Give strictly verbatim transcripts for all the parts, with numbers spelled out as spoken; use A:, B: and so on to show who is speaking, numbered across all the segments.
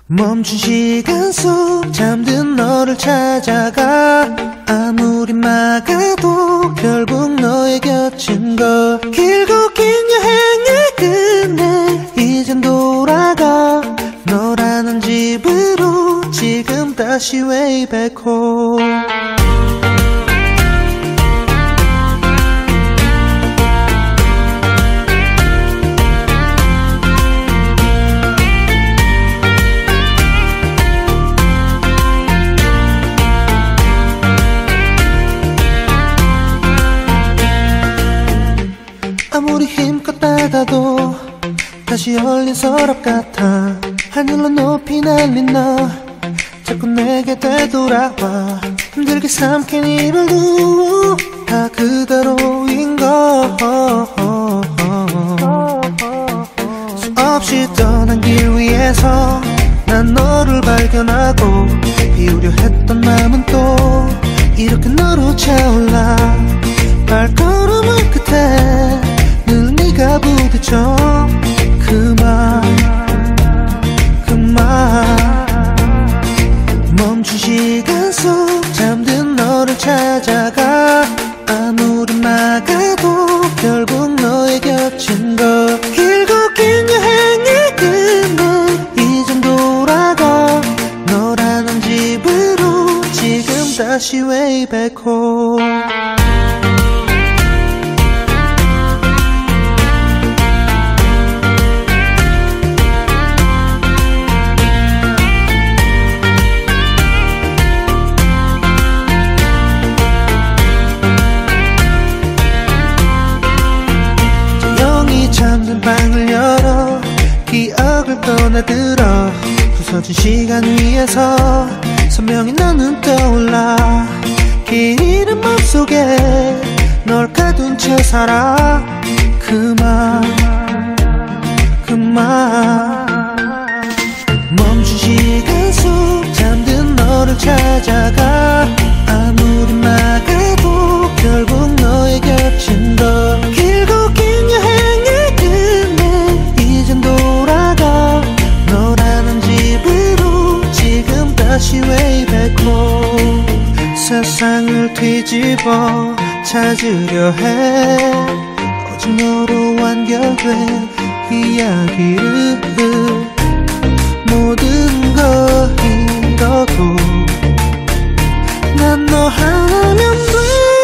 A: 멈춘 시간 속 잠든 너를 찾아가 아무리 막아도 결국 너의 곁인 걸 길고 긴 여행을 끝내 이젠 돌아가 너라는 집으로 지금 다시 way back home 아무리 힘껏 닫아도 다시 열린 서랍 같아 하늘로 높이 날린 너 자꾸 내게 되돌아와 힘들게 삼킨 이별도 다 그대로인 걸 수없이 떠난 길 위에서 난 너를 발견하고 비우려 했던 마음은 또 이렇게 너로 차올라 발걸음을 끝에 늘 네가 부딪혀 그만 그만 멈춘 시간 속 잠든 너를 찾아가 아무리 막아도 결국 너의 곁인 걸 길고 긴 여행을 끝내 이젠 돌아가 너라는 집으로 지금 다시 way back home 잠든 방을 열어 기억을 꺼내들어 부서진 시간 위에서 선명히 너는 떠올라 긴 이름 맘속에 널 가둔 채 살아 그만 그만 멈춘 시간 속 잠든 너를 찾아가 아무리 막아도 결국 너의 곁인 걸 길고 긴 여행을 이젠 돌아가 너라는 집으로 지금 다시 way back home 세상을 뒤집어 찾으려 해 오직 너로 완결된 이야기를 모든 걸 잃어도 난 너 하나면 돼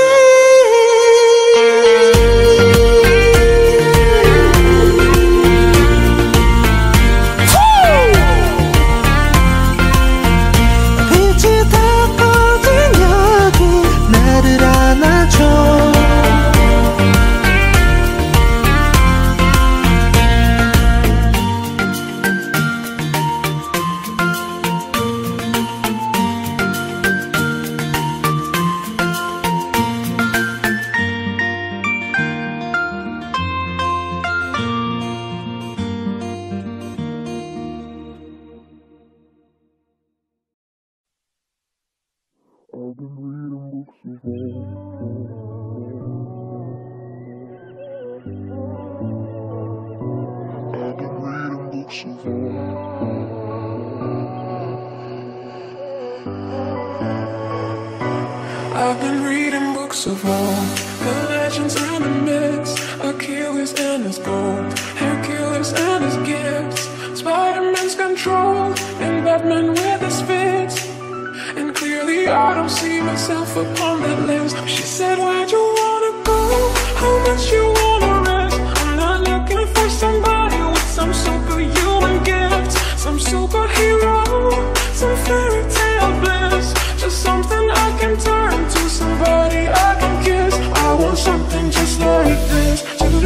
B: I've been reading books of old, the legends and the myths, Achilles and his gold, Hercules and his gifts, Spider-Man's control, and Batman with his fists. And clearly I don't see myself upon that list. She said, where'd you wanna go? How much you wanna rest? I'm not looking for somebody with some superhuman gifts, some superhero, some fairy tale bliss, just something I can turn to, somebody I can kiss. I want something just like this.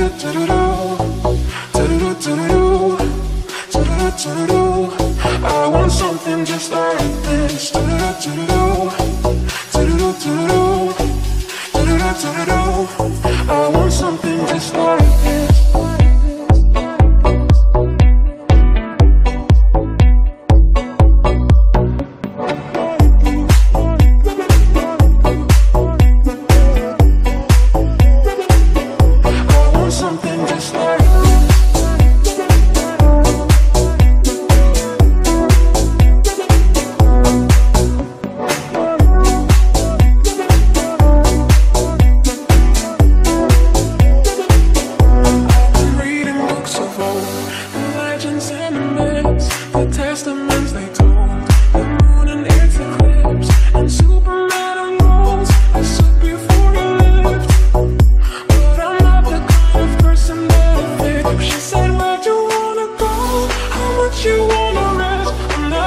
B: I want something just like this. I want something just like this.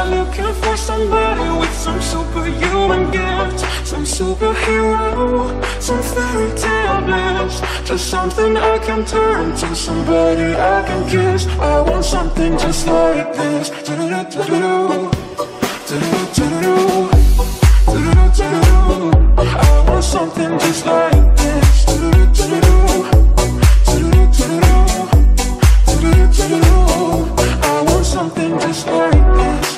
B: looking for somebody with some superhuman gifts, some superhero, some fairy tale bliss, just something I can turn to, somebody I can kiss. I want something just like this. Do-do-do-do-do. Do-do-do-do-do. Do-do-do-do-do. I want something just like this. Do-do-do-do-do. Do-do-do-do-do. Do-do-do-do-do. I want something just like this.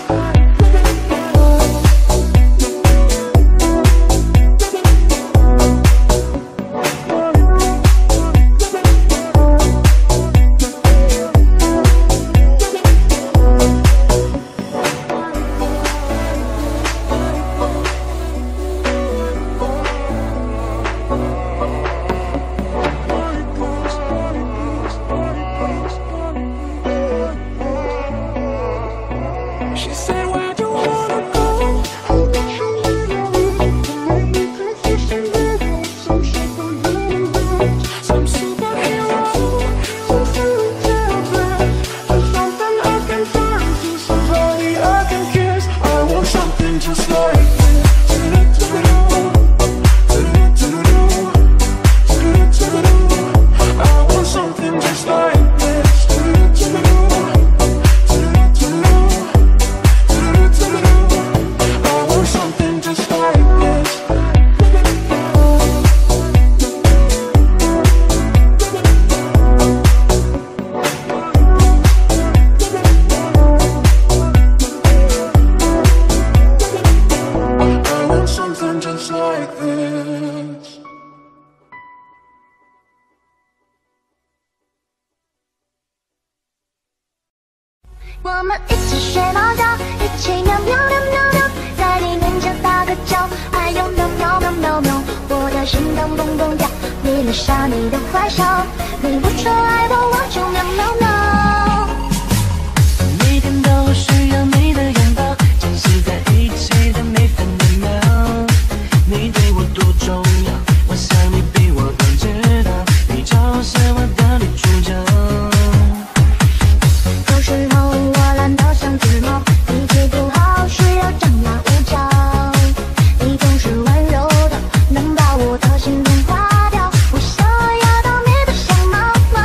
C: 我们一起睡猫觉，一起喵喵喵喵喵，在你面前撒个娇，哎呦喵喵喵喵喵，我的心脏蹦蹦跳，迷恋上你的坏笑，你不说爱我，我就喵喵喵。每天都需要你的拥抱，珍惜在一起的每分每秒，你对我多重要，我想你比我更知道，你就是我的女主角。有时候我懒得像只猫，脾气不好，需要张牙舞爪。你总是温柔的，能把我的心融化掉。我想要当你的小猫猫。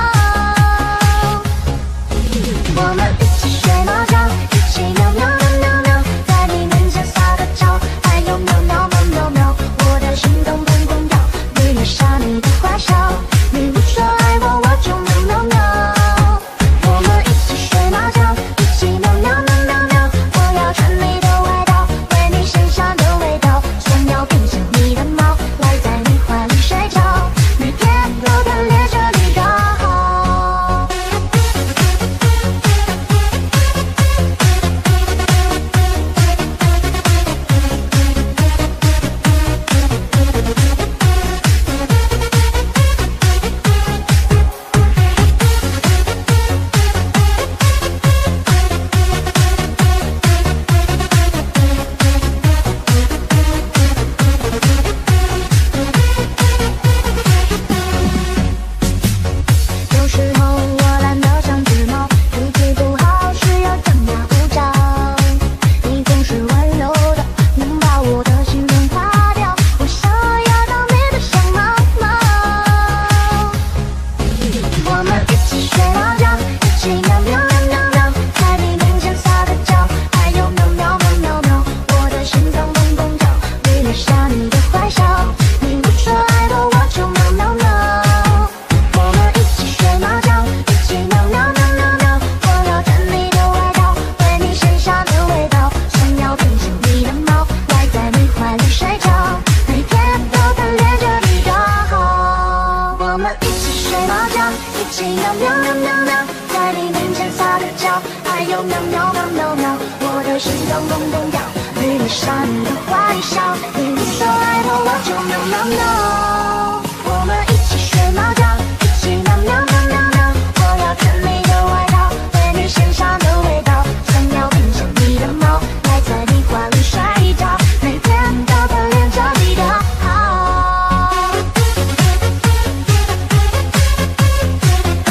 C: 我们一起睡猫觉，一起喵喵喵喵喵，在你面前撒个娇，哎呦喵喵喵喵喵，我的心动砰砰跳，迷恋上你的坏笑，你不说爱我，我就喵喵喵。我们一起睡猫觉，一起喵喵喵喵喵，我要穿你的外套，闻你身上的味道，想要变成你的猫，赖在你怀里睡觉，每天都贪恋着你的好。有时候我懒得像只猫，脾气不好，需要张牙舞爪。你总是温柔的，能把我的心融化掉。我想要当你的小猫猫。我们一起睡猫觉，一起喵喵喵喵喵，在你面前撒个娇，哎呦喵喵喵喵喵，我的心脏砰砰跳，迷恋上你的坏笑，你不说爱我，我就喵喵喵。我们一起睡猫觉，一起喵喵喵喵喵，我要穿你的外套，闻你身上的味道，想要变成你的猫，赖在你怀里睡觉，每天都贪恋着你的好。我们一起睡猫觉，一起喵喵喵喵喵，在你面前撒个娇，哎呦喵喵喵喵喵，我的心脏砰砰跳，迷恋上你的坏笑，你不说爱我，我就喵喵喵。我们一起睡猫觉，一起喵喵喵喵喵，我要穿你的外套，闻你身上的味道，想要变成你的猫，赖在你怀里睡觉，每天都贪恋着你的好。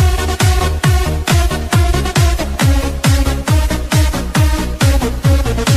C: 我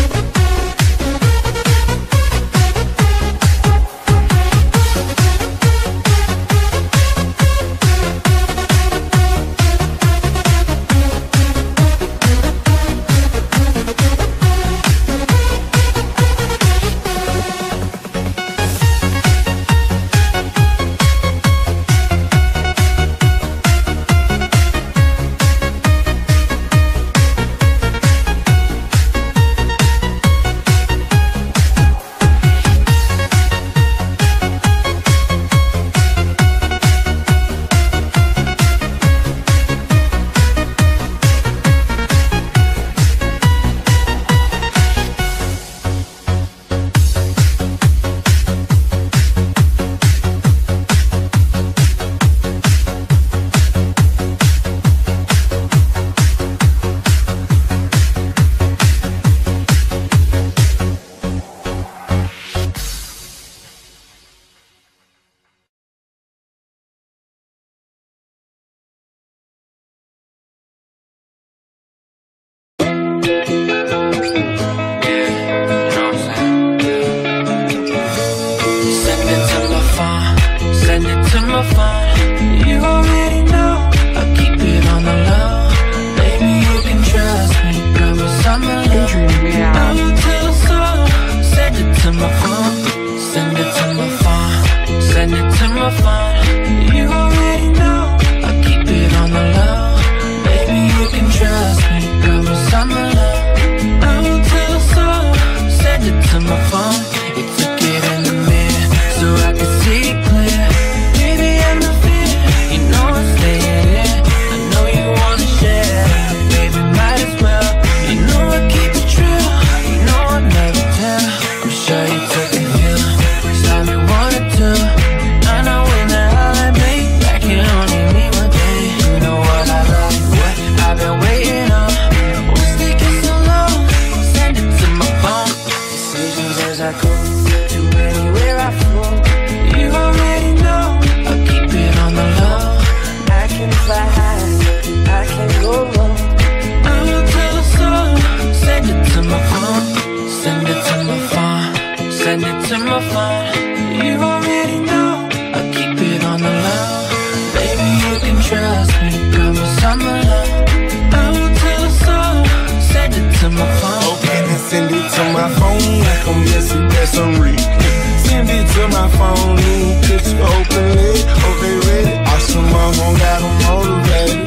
B: dream reality. I will tell a song, send it to my phone, send it to my phone, send it to my phone. You already know I keep it on the low. Baby, you can trust me, promise I'm alone. I will tell a song, send it to my phone. You took it in the mirror so I could see it clear. Baby, I'm not fear, you know I'm staying here. I know you wanna share, baby, might as well. You know I keep it true, you know I never tell. I'm sure you took a few, saw me one or two. I know when the hell I make back, you only need one day. You know what I like, what I've been waiting on. What's taking so long? Send it to my phone. Decisions as I go to anywhere I flow. You already know I keep it on the low. I can fly high, I can go low. I will tell a song, send it to my phone, send it to my phone, send it to my phone. You already know I keep it on the low. Baby, you can trust me, promise I'm alone. I will tell a song, send it to my phone.
D: Okay, then send it to my phone like I'm missing that some read. Send it to my phone, new picture, open it. Oh, they ready? Awesome, I'm gon' got them motivated.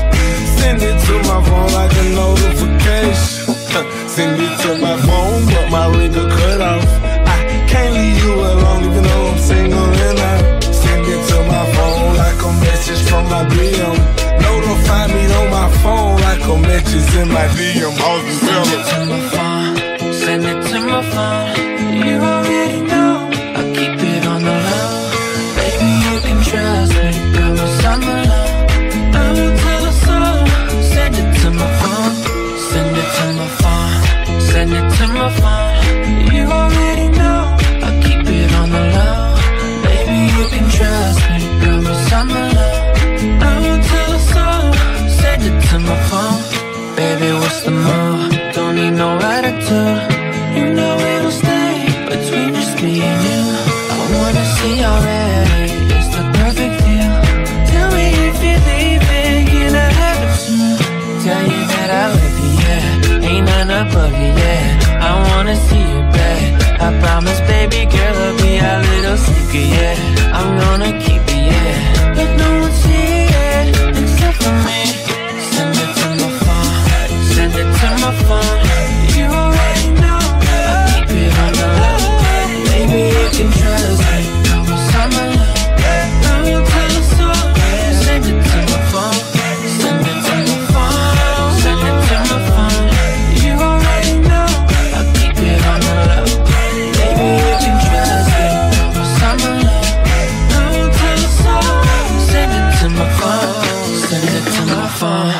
D: Send it to my phone like a notification. Send it to my phone, but my ringer cut off. I can't leave you alone even though I'm single and out. Send it to my phone like a message from my D M. Notify me on my phone like a message in my D M.
B: Send it to my phone, send it to my phone. You already know I keep it on the low. Baby, you can trust me, promise I'm alone. I will tell a song, send it to my phone, send it to my phone, send it to my phone. You already know I keep it on the low. Baby, you can trust me, promise I'm alone. I will tell a song, send it to my phone. Baby, what's the move? Don't need no attitude. You know it'll stay between just me and you. I wanna see already, it's the perfect deal. Tell me if you're leaving, can I have it soon? Tell you that I love you, yeah. Ain't none above you, yeah. I wanna see you back. I promise, baby girl, I'll be our little secret, yeah. I'm gonna keep it, yeah. But no one see it except for me. Send it to my phone, send it to my phone. You already know I keep it on the low. Baby, you can trust me, promise I'm alone. I will tell a song, send it to my phone, send it to my phone, send it to my phone. You already know I keep it on the low. Baby, you can trust me, promise I'm alone. I will tell a song, send it to my phone, send it to my phone.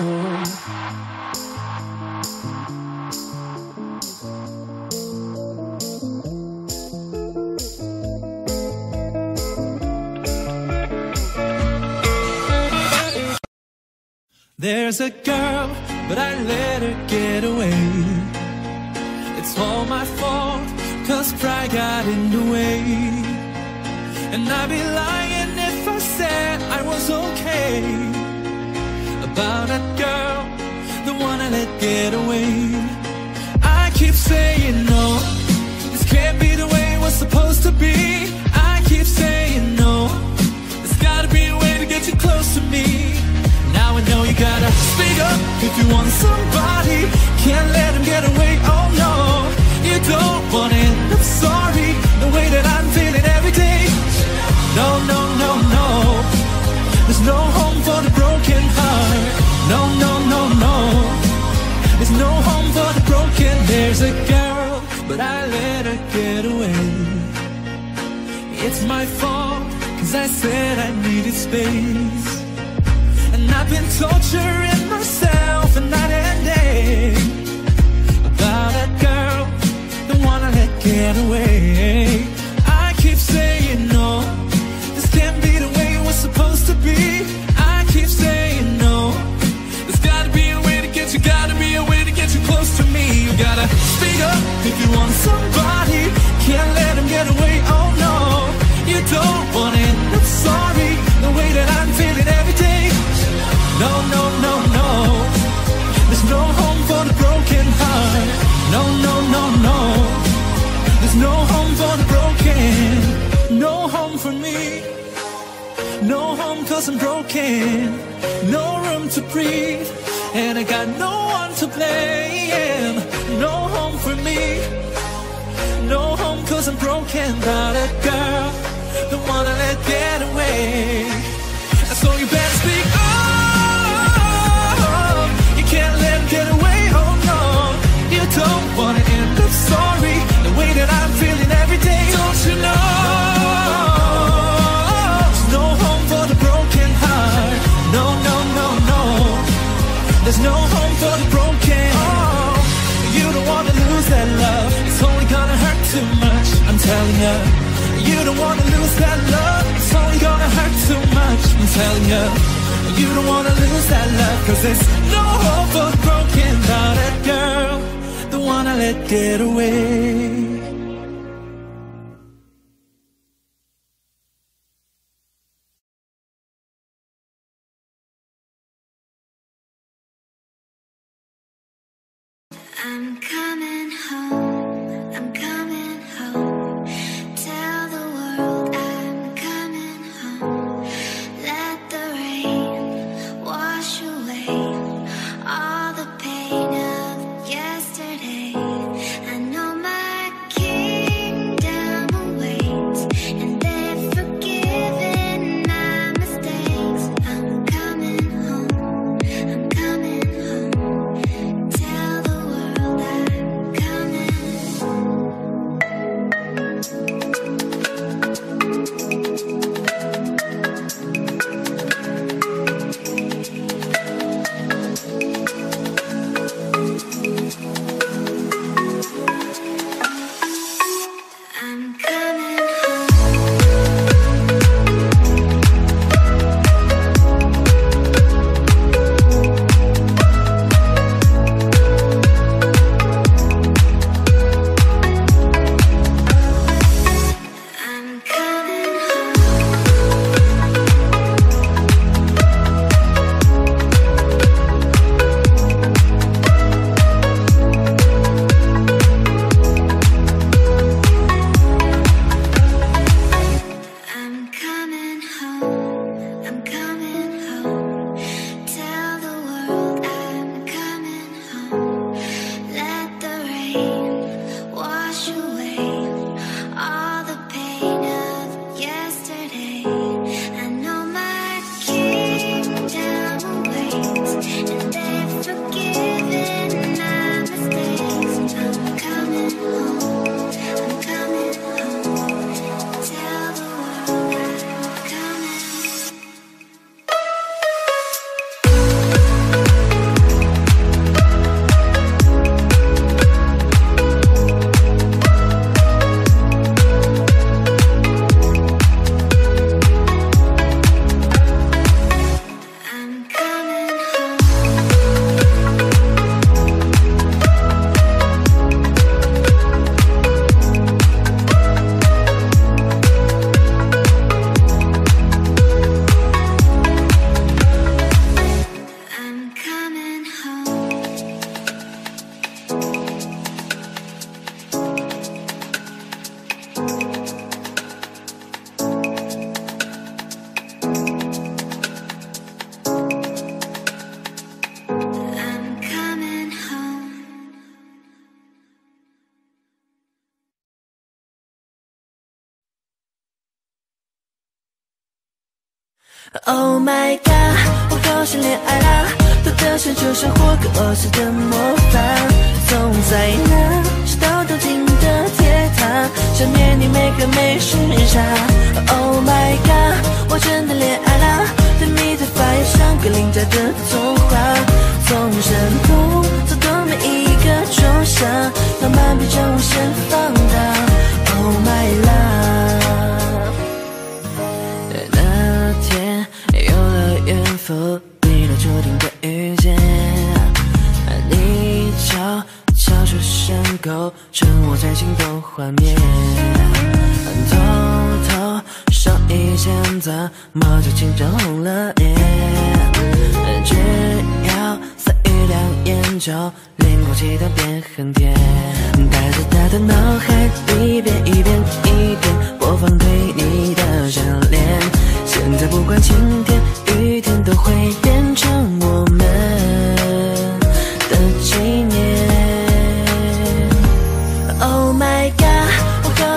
A: There's a girl, but I let her get away. It's all my fault, cause pride got in the way. And I'd be lying if I said I was okay about that girl, the one I let get away. I keep saying no, this can't be the way it was supposed to be. I keep saying no, there's gotta be a way to get you close to me. Now I know you gotta speak up if you want somebody. Can't let him get away, oh no. You don't wanna end up sorry, the way that I'm feeling every day. No, no, no, no, there's no home for the broken heart. No, no, no, no, there's no home for the broken. There's a girl, but I let her get away. It's my fault, cause I said I needed space. And I've been torturing myself and night and day about that girl, the one I let get away. I keep saying no, this can't be the way it was supposed to be. I keep saying no, there's gotta be a way to get you, gotta be a way to get you close to me. You gotta speak up if you want somebody. Can't let him get away, oh no. You don't wanna end up sorry, the way that I'm feeling every day. No, no, no, no, there's no home for the broken heart. cause I'm broken, no room to breathe, and I got no one to blame. No home for me, no home cause I'm broken. But a girl, don't wanna let get away. So you better speak up, you can't let him get away, oh no. You don't wanna end up sorry, the way that I'm feeling every day. Don't you know, there's no home for the broken heart. No, no, no, no, there's no home for the broken. Oh, you don't wanna lose that love, it's only gonna hurt too much, I'm telling you. You don't wanna lose that love, it's only gonna hurt too much, I'm telling you. You don't wanna lose that love, cause there's no hope for the broken. But that girl, the one I let get away.
C: I'm coming home, I'm coming home. Tell the world I'm coming home. Let the rain wash away all the pain of yesterday. I know my kingdom awaits, and they've forgiven my mistakes. I'm coming home, I'm coming home. Tell the world I'm coming. I'm coming I'm coming I'm coming home, I'm coming home. Tell the world I'm coming home. Let the rain wash away all the pain of yesterday. I know my kingdom awaits, and they've forgiven my mistakes. I'm coming home, I'm coming home. Tell the world I'm coming. I'm coming I'm coming home. I'm coming home.
E: Oh my god， 我好想恋爱啦！多的是就像霍格沃茨的魔法，从在那直到东京的铁塔，想念你每个每时差。Oh my god， 我真的恋爱啦！甜蜜的发芽像格林家的童话，从山洞走到每一个仲夏，浪漫变成无限放大。Oh my love， 那天有了缘分，你来注定的遇见，你悄悄出现后，趁我在心动幻灭，偷偷上一件的毛就紧张红了脸，只要三语两言就连过气的变很甜，带着他的脑海里一遍一遍一遍播放对你的眷恋，现在不管晴天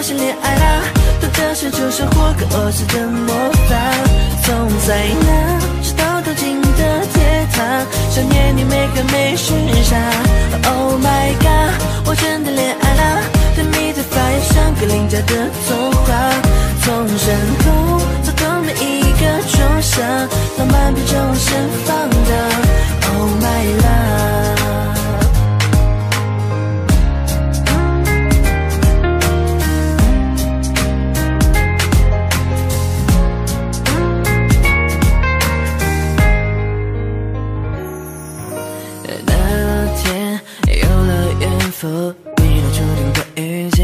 E: 高兴恋爱啦，多的是旧生活跟儿时的模范。从在那直到走进的天堂，想念你每个每时差。Oh my god， 我真的恋爱啦，甜蜜在发芽，像个邻家的童话。从山口走到每一个钟响，浪漫变成无限放大。Oh my love。你都注定的遇见，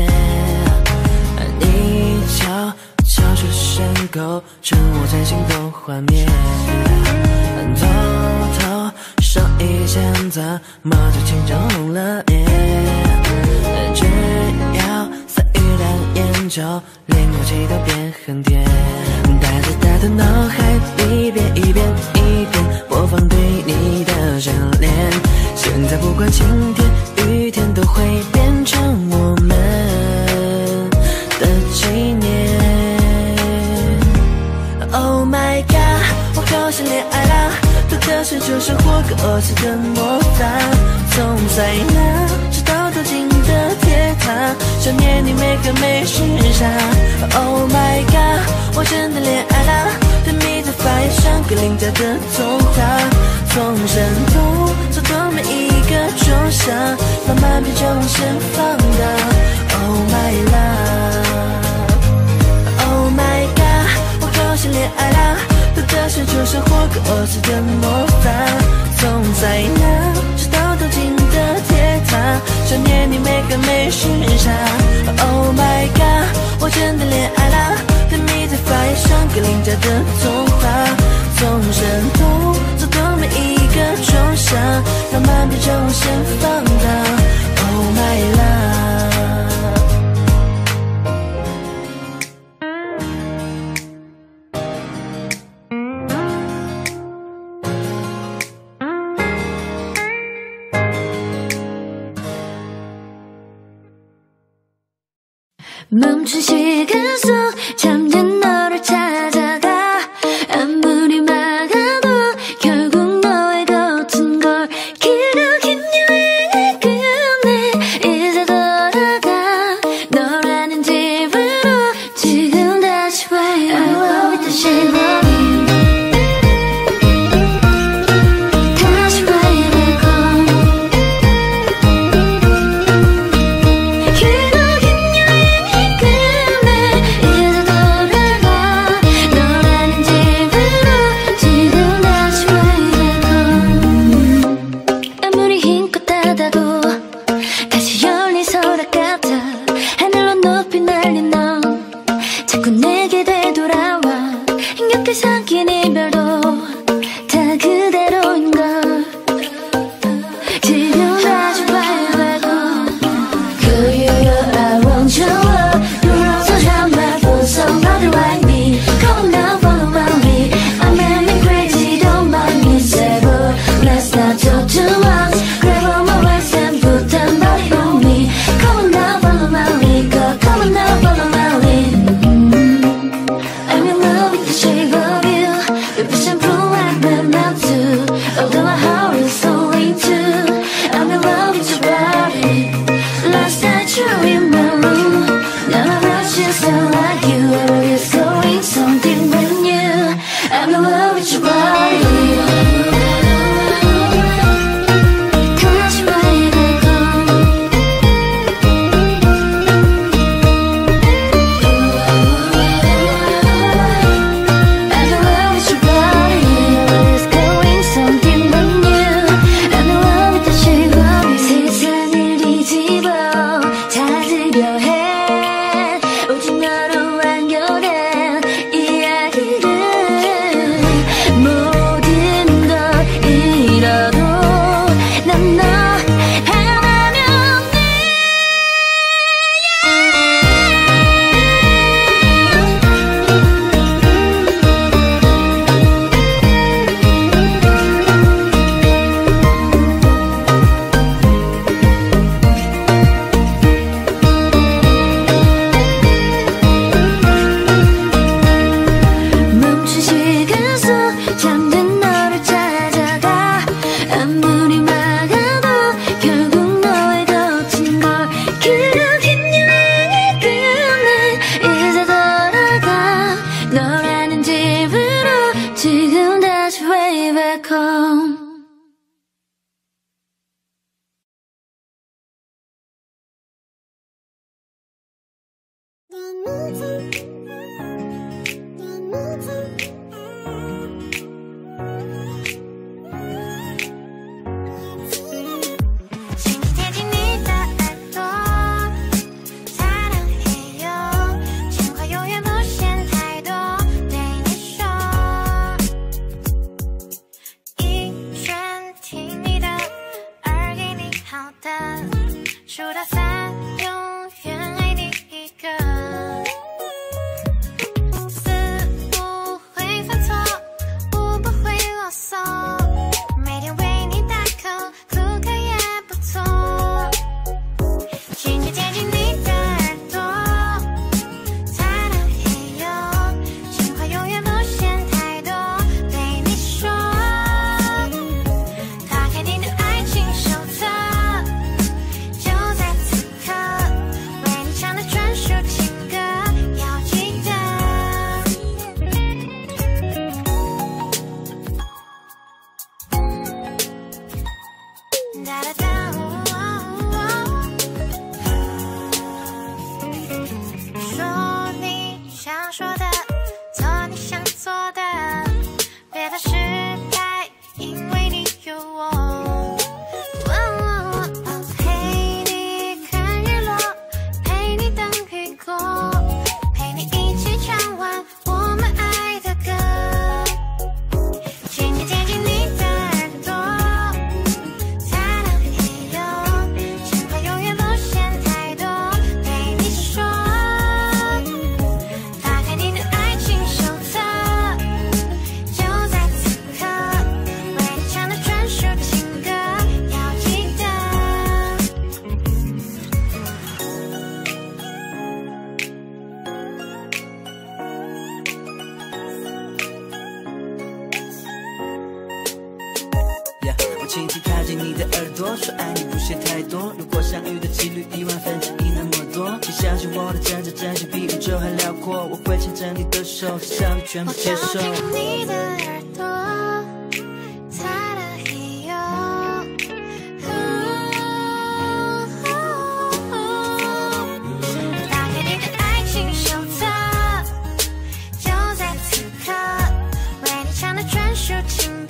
E: 你悄悄出现勾成我最心动画面，偷偷上一千字，马就轻张红了脸，只要三语两言就连空气都变很甜，带着他的脑海一遍一遍一遍播放对你的眷恋，现在不管晴天雨天都会变成我们的纪念。 Oh my god， 我好想恋爱啦，多的是旧生活跟儿时的模范。从在那直到走进的天堂，想念你每个每时差。Oh my god， 我真的恋爱啦，甜蜜在发芽，像个邻家的童话。从山头走到每一个钟响，浪漫变成无限放大。Oh my love， Oh my god， 我好想恋爱啦，多的是旧生活跟儿时的模范。从在那直到走进的天堂，想念你每个每时差。Oh my god， 我真的恋爱啦，甜蜜在发芽，像个邻家的童话。从山头走到每一个钟响，浪漫变成无限放大。Oh my love。
C: 멈춘 시간 속 잠든 너를 찾아가 아무리 막아도 결국 너의 곁인 걸 길어긴 여행을 끝내 이제 돌아가 너라는 집으로 지금 다시 와요 I love it 다시 love you 다시 와야 되고 사귄 이별도 다 그대로인 걸 지금 다시 봐야 되고 Girl you know I want your love 눌러서 잠만 for somebody like me Come on now follow me I'm having crazy don't mind me say but let's not talk too much Grab on my waist and put that body on me Come on now follow me girl come on now follow me I'm in love with the shape of you You're pushing through and I'm not too Although my heart is so into I'm in love with your body Last night you were in my room Now my rush is so like you Everybody's going something brand new I'm in love with your body 다시 와야 되고 세상을 뒤집어 찾으려 해 오직 너로 안겨
E: 轻轻靠近你的耳朵，说爱你不屑太多。如果相遇的几率一万分之一那么多，请相信我的真诚，真心比宇宙还辽阔。我会牵着你的手，至少你全部接受。
C: 我靠近你的耳朵，擦了黑油。打开你的爱情手册，就在此刻，为你唱的专属情歌。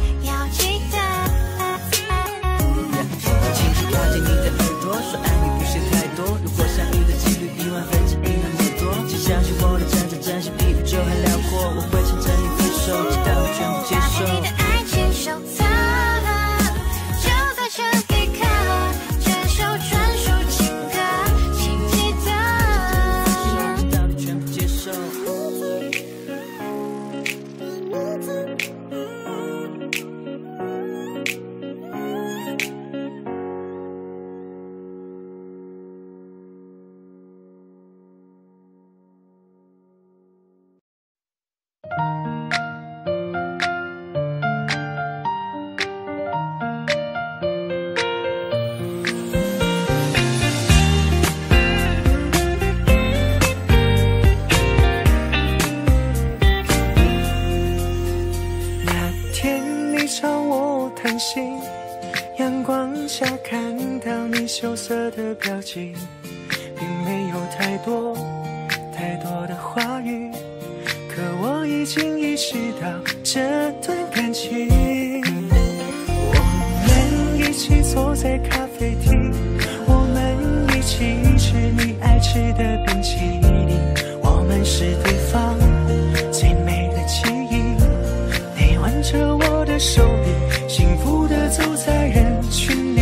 E: 靠近你的耳朵，说爱你不屑太多。如果相遇的几率一万分之一那么多，请相信我的真诚，真心比宇宙还辽阔。我会牵着你的手，直到你全部接受。
C: 打开你的爱情手册，就在这一刻，这首专属情歌，请记得，
E: 直到你全部接受。
F: 阳光下看到你羞涩的表情，并没有太多太多的话语，可我已经意识到这段感情。我们一起坐在咖啡厅，我们一起吃你爱吃的冰淇淋，我们是对方最美的记忆。你挽着我的手臂，幸福地走在人群里，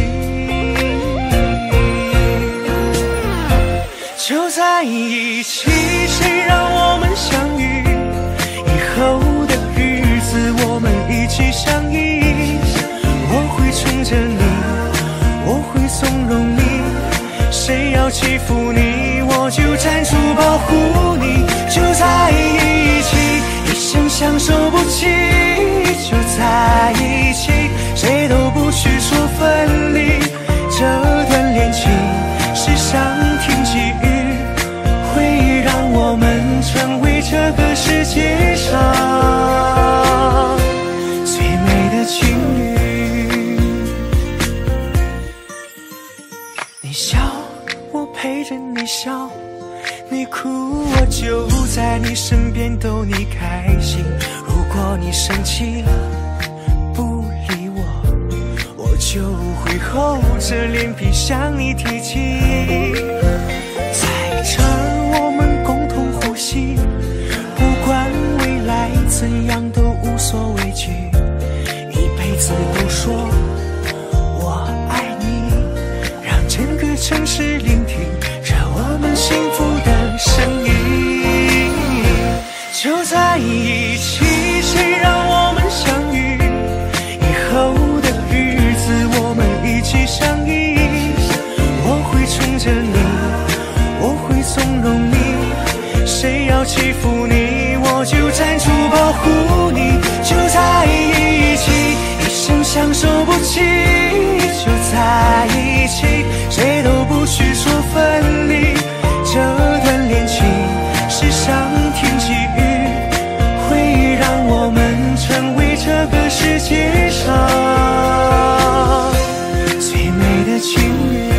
F: 就在一起，谁让我们相遇？以后的日子我们一起相依，我会宠着你，我会纵容你，谁要欺负你，我就站出保护你。就在一起，一生相守不弃，就在一起，谁都不许说分离。这段恋情是上天给予，会让我们成为这个世界上最美的情侣。你笑，我陪着你笑， 你哭我就在你身边逗你开心，如果你生气了不理我，我就会厚着脸皮向你提起。在这儿我们共同呼吸，不管未来怎样都无所畏惧，一辈子都说我爱你，让整个城市聆听着我们幸福的声音。就在一起，谁让我们相遇，以后的日子我们一起相依。我会宠着你，我会纵容你，谁要欺负你我就站出保护你。就在一起，一生相守不弃，就在一起，谁都不许说分离。这段恋情是上天给予，会让我们成为这个世界上最美的情侣。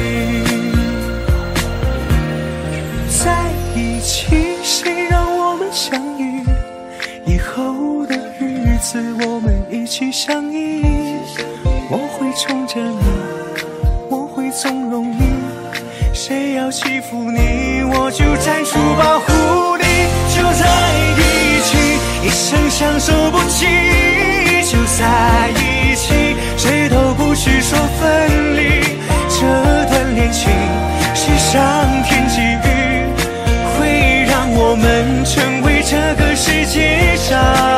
F: 在一起，谁让我们相遇，以后的日子我们一起相依。我会宠着你，我会纵容你，谁要欺负你我就站出保护你。就在一起，一生相守不弃，就在一起，谁都不许说分离。这段恋情是上天给予，会让我们成为这个世界上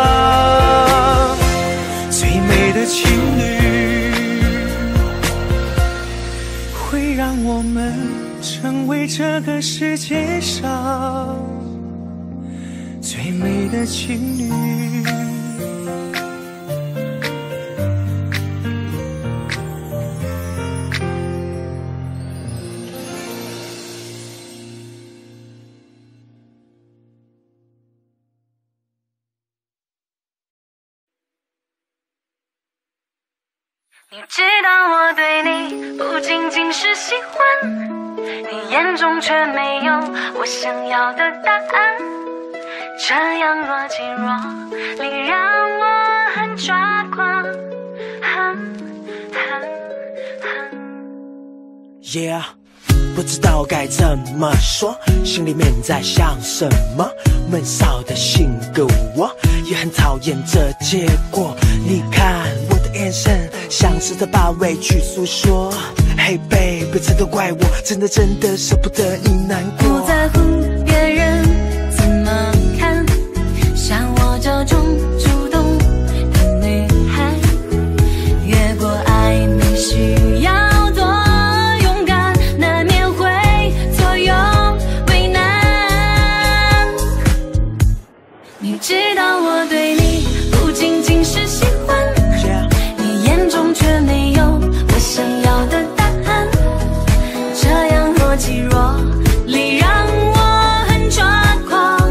F: 最美的情侣，会让我们成为这个世界上最美的情侣。
C: 你知道我对你不仅仅是喜欢，你眼中却没有我想要的答案，这样若即若离让我很抓狂。
G: Yeah， 不知道该怎么说，心里面在想什么，闷骚的性格我也很讨厌这结果。你看我的眼神像是在把委屈诉说， Hey baby， 这都怪我，真的真的舍不得你难过。
C: 不在乎别人怎么看，像我这种主动的女孩，越过爱你需要多勇敢，难免会左右为难。你知道我对你不仅仅是喜欢，
G: yeah，
C: 你眼中却没有我想要的答案，这样若即若离让我很抓狂。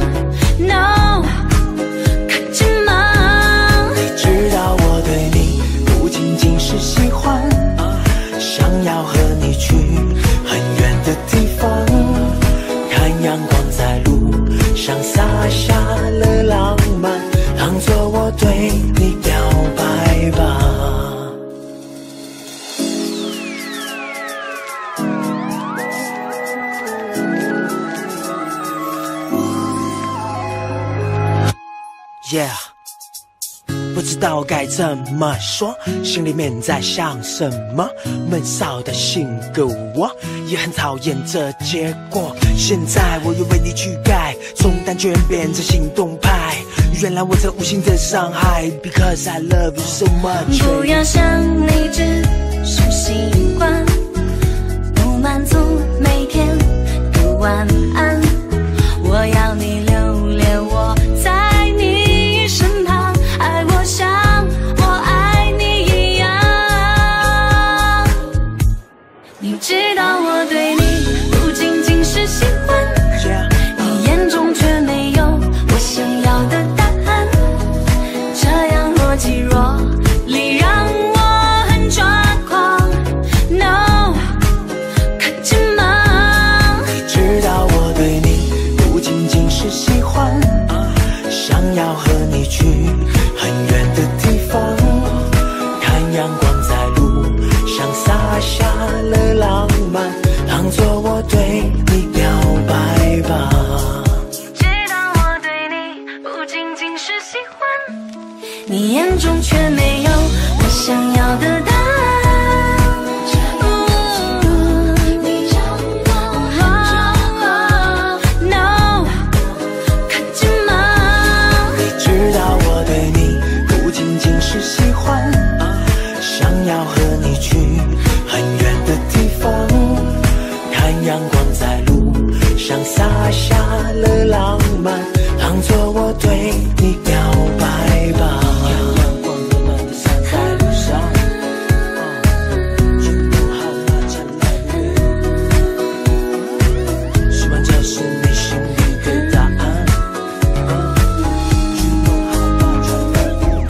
C: No， 可怎么？
G: 你知道我对你不仅仅是喜欢，想要和你去很远的地方，看阳光在路上洒下了浪漫，当作我对你表白吧。Yeah， 不知道该怎么说，心里面在想什么，闷骚的性格我也很讨厌这结果。现在我又为你去改，从单纯变成行动派，原来我这无心的伤害 ，Because I love you so much。
C: 不要想你只是习惯，不满足每天的晚安，我要你留恋我在你身旁，爱我像我爱你一样。你知道我对你不仅仅是喜欢，
G: Yeah，
C: 你眼中却没有我想要的答案，这样若即若离让我很抓狂。No， 可怎么？
G: 你知道我对你表白吧。
C: 知道我对你不仅仅是喜欢，
E: 你眼中却没有我想要的答案。
G: 要和你去很远的地方，看阳光在路上洒下了浪漫，当作我对你表白吧。看阳光温暖的洒在路上，去不好那灿烂月，希望这是你心里的答案。去不好那灿烂月。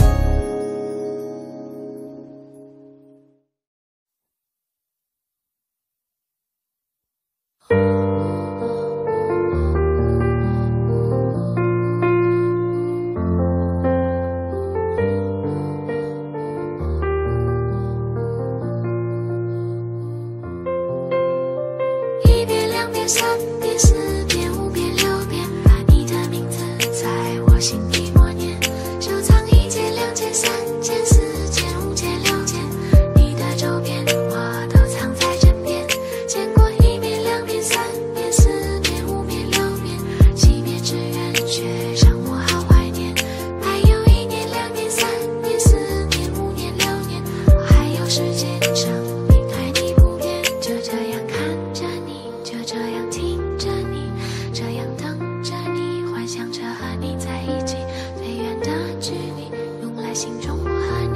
C: 一遍两遍三遍四遍五遍六遍，把你的名字在我心里默念，收藏一件两件三件四件五件六件，你的周边我都藏在枕边，见过一遍两遍三遍四遍五遍六遍，七遍只愿却让我好怀念，还有一年两年三年四年五年六年，我还有时间证明爱你不变，就这样看着你，就这样听着你，这样等着你，幻想着和你在一起，最远的距离，用来形容我和你。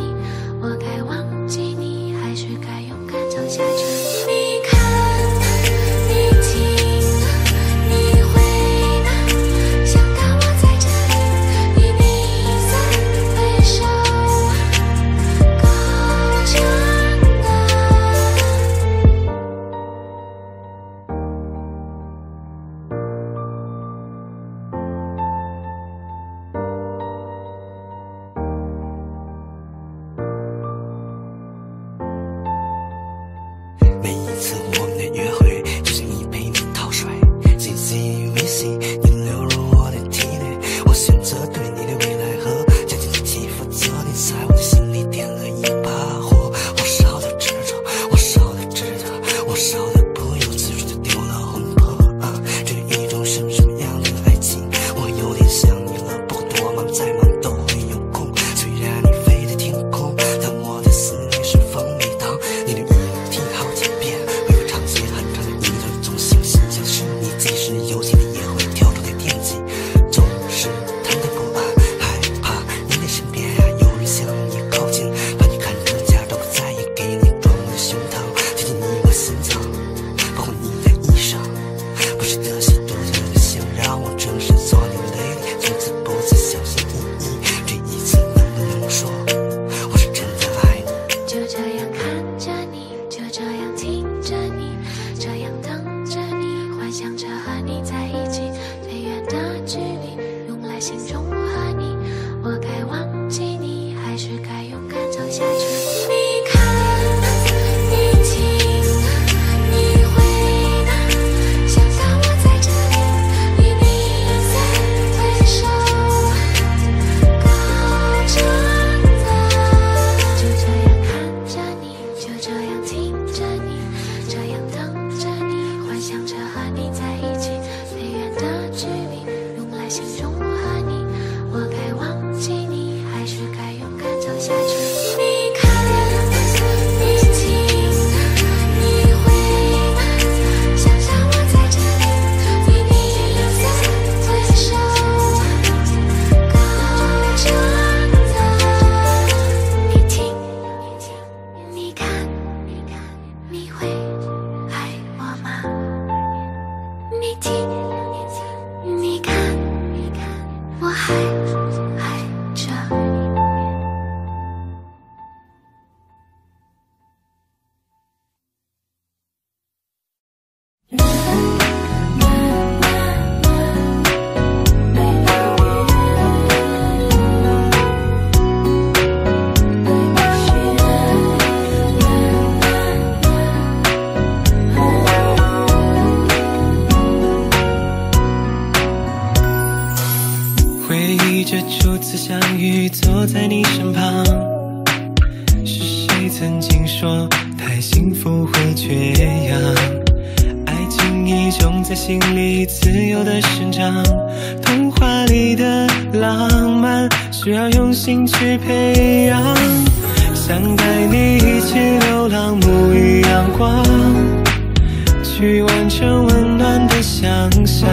F: 次相遇，坐在你身旁。是谁曾经说太幸福会缺氧？爱情已种在心里，自由的生长。童话里的浪漫，需要用心去培养。想带你一起流浪，沐浴阳光，去完成温暖的想象。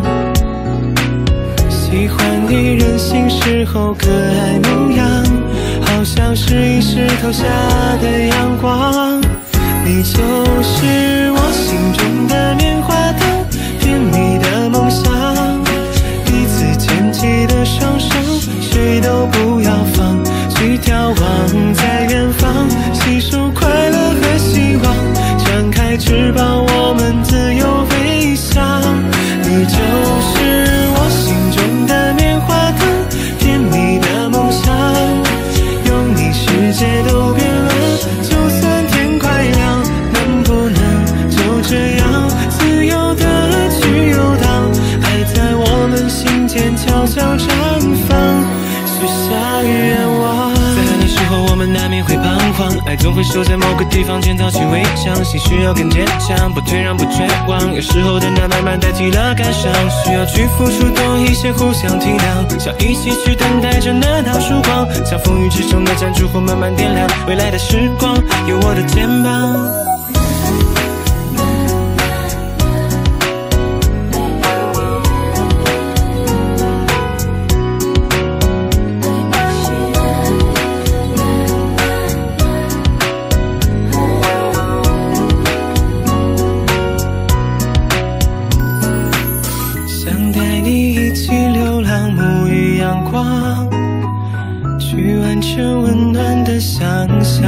F: 喜欢你任性时候可爱模样，好像是一石头下的阳光。你就是我心中的棉花糖，甜蜜的梦想。彼此牵起的双手，谁都不要放，去眺望在远方，细数快乐和希望，张开翅膀，我们自由飞翔。你就是我心中的棉花糖，甜蜜的梦想。有你世界都变了，就算天快亮，能不能就这样自由的去游荡？爱在我们心间悄悄绽放，许下愿望。在很多时候我们难免会彷徨，爱总会守在某个地方，检讨去回想，心需要更坚强，不退让不绝望。有时候等待慢慢代替了感伤，需要去付出多一些，互相体谅，想一起去等待着那道曙光，像风雨之中的盏烛火慢慢点亮，未来的时光有我的肩膀。去完成温暖的想象，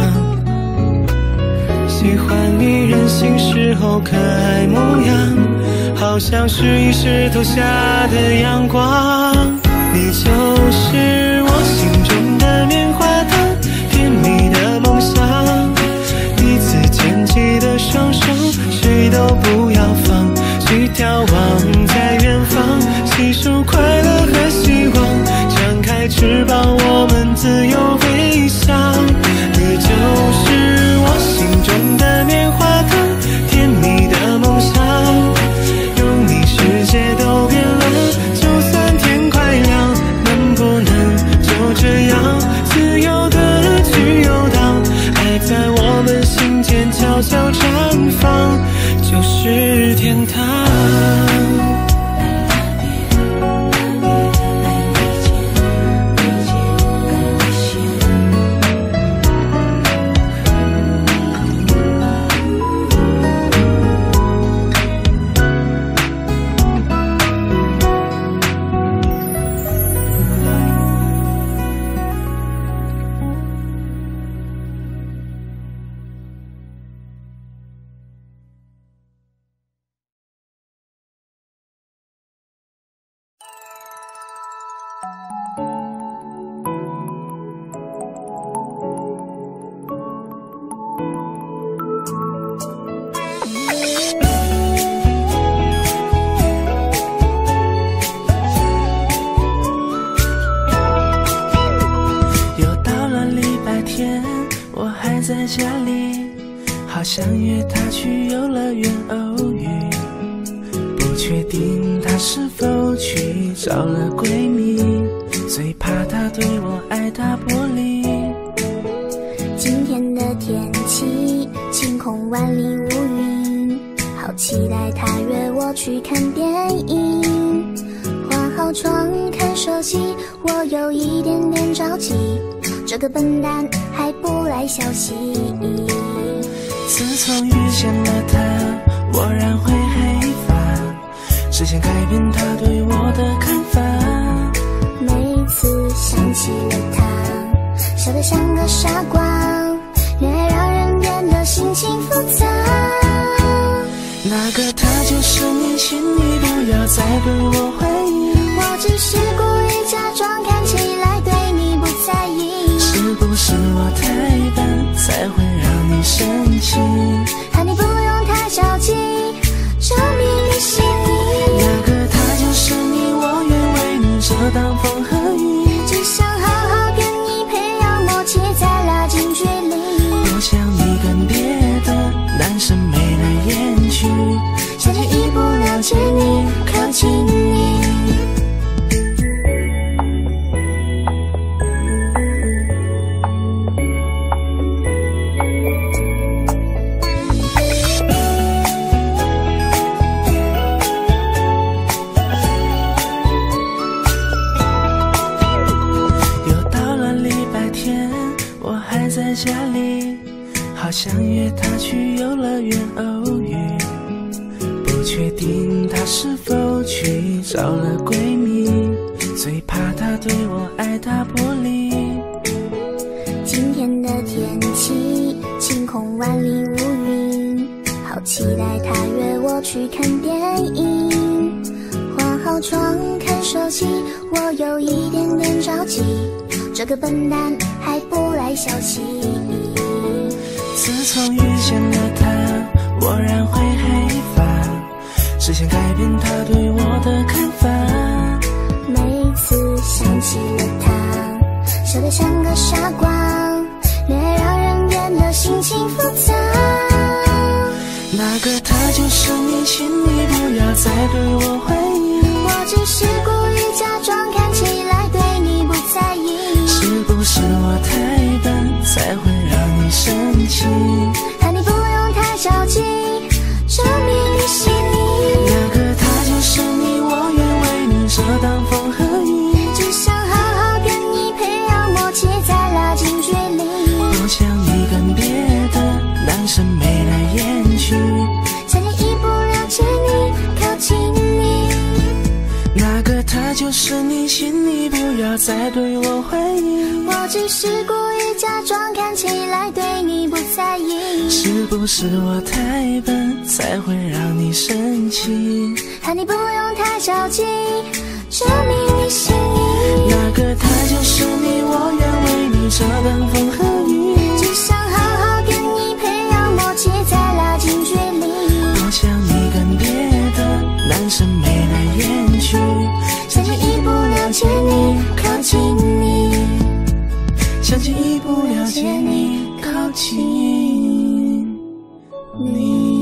F: 喜欢你任性时候可爱模样，好像是一石头下的阳光。你就是我心中的棉花糖，甜蜜的梦想。彼此牵起的双手，谁都不要放，去眺望在远方，细数快乐和希望，张开翅膀，我们自由飞翔。你就是我心中的棉花糖，甜蜜的梦想。有你世界都变了，就算天快亮，能不能就这样自由的去游荡？爱在我们心间悄悄绽放，就是天堂。
E: 在家里，好想约他去游乐园偶遇，不确定他是否去找了闺蜜，最怕他对我爱答不理。
C: 今天的天气晴空万里无云，好期待他约我去看电影。化好妆看手机，我有一点点着急，这个笨蛋还不来消息。
E: 自从遇见了他，我然会害怕，时间改变他对我的看法。
C: 每次想起了他，笑得像个傻瓜，越让人变得心情复杂。
E: 那个他就是你，请你不要再对我怀疑，
C: 我只是故意假装看起来对你不在意。
E: 是不是我太笨，才会让你生气？
C: 看你不用太着急，证明你心意。
E: 那个他就是你，我愿为你遮挡风和雨。
F: 家里，好像约她去游乐园偶遇，不确定她是否去找了闺蜜，最怕她对我爱答不理。
C: 今天的天气晴空万里无云，好期待他约我去看电影。化好妆看手机，我有一点点着急，这个笨蛋还不来消息。
F: 自从遇见了他，我染回黑发，只想改变他对我的看法。
C: 每次想起了他，笑得像个傻瓜，略让人变得心情复杂。
F: 那个他就是你，请你不要再对我怀疑。
C: 我只是故意假装看起来对你不在意。
F: 是不是我太笨，才会让你生气？
C: 但你不用太着急，证明你是你。
F: 那个他就是你，我愿为你遮挡风和雨。
C: 只想好好跟你培养默契，再拉近距离。
F: 不想你跟别的男生眉来眼去，
C: 想进一步了解你，靠近你。
F: 那个他就是你，请你不要再对我怀疑。
C: 我只是故意假装看起来对你不在意。
F: 是不是我太笨，才会让你生气？
C: 但你不用太着急，证明你是你。
F: 那个他就是你，我愿为你遮挡风和雨。
C: 只想好好跟你培养默契，再拉近距离。
F: 我想你跟别的男生眉来眼去，
C: 想进一步了解你，靠近你。
F: 想进一步了解你，靠近你。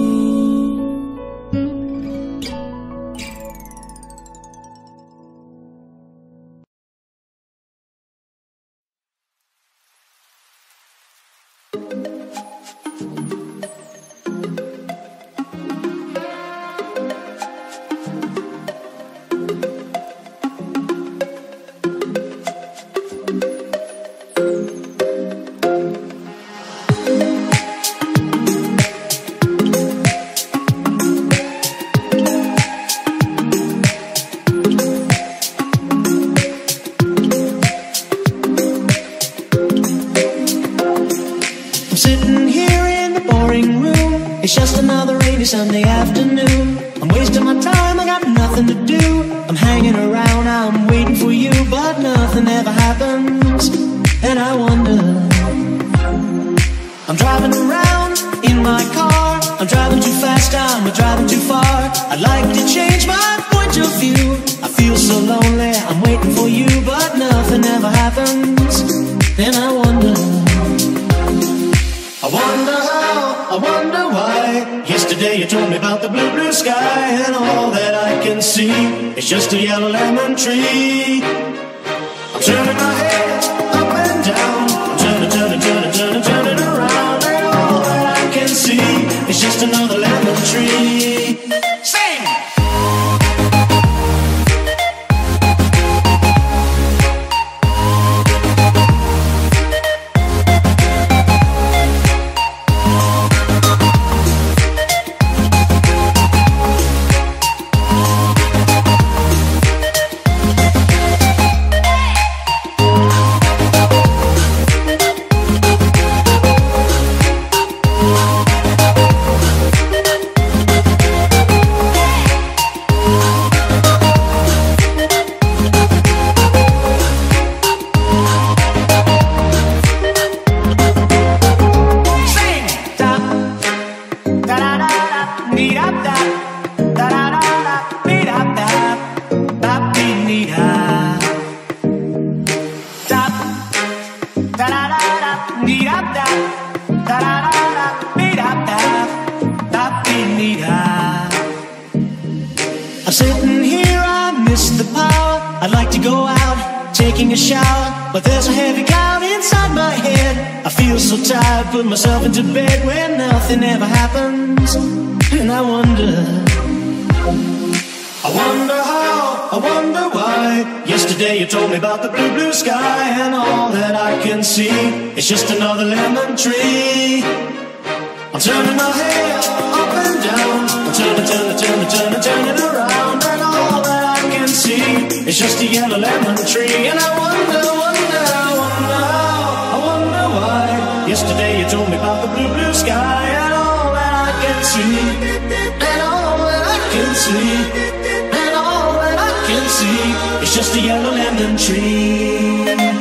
H: It's just another rainy Sunday afternoon. I'm wasting my time, I got nothing to do. I'm hanging around, I'm waiting for you, but nothing ever happens. And I wonder, I'm driving around in my car. I'm driving too fast, I'm driving too far. I'd like to change my point of view. I feel so lonely, I'm waiting for you, but nothing ever happens. And I wonder, I wonder how, I wonder why. Yesterday you told me about the blue, blue sky, and all that I can see is just a yellow lemon tree. I'm turning my head up and down, I'm turning, turning, turning, turning, turning around, and all that I can see is just another lemon tree. Sing! I'm sitting here, I miss the power. I'd like to go out, taking a shower, but there's a heavy cloud inside my head. I feel so tired, put myself into bed when nothing ever happens. And I wonder, I wonder how, I wonder why. Yesterday you told me about the blue, blue sky, and all that I can see is just another lemon tree. I'm turning my head up and down, I'm turning, turning, turning, turning, turning around, and all that I can see is just a yellow lemon tree. And I wonder, wonder, wonder, I wonder why. Yesterday you told me about the blue, blue sky, and all that I can see, and all that I can see, and all that I can see is just a yellow lemon tree.